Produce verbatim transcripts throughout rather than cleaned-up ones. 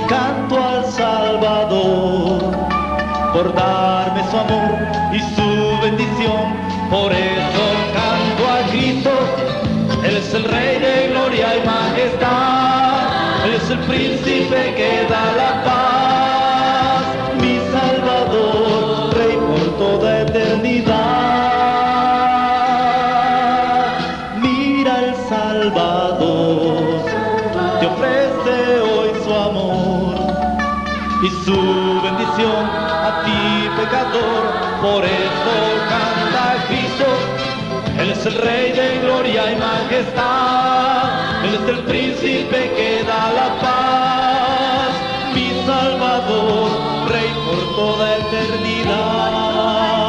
canto al Salvador por darme su amor y su bendición. Por eso canto a Cristo. Él es el Rey de gloria y majestad. Él es el príncipe que da la paz. Mi Salvador, Rey por toda eternidad. Mira el Salvador, te ofrece hoy su amor y su bendición a ti, pecador. Por eso canta Cristo. Él es el Rey de gloria y majestad. Él es el príncipe que da la paz. Mi Salvador, Rey por toda eternidad.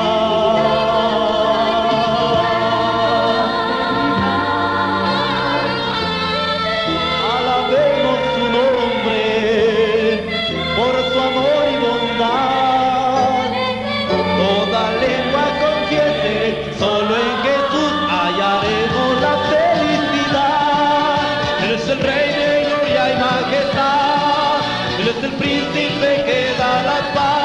Alabemos su nombre por su amor y bondad. Toda lengua confiese, solo en Jesús hallaremos la felicidad. Él es el Rey de gloria y majestad. Él es el príncipe que da la paz.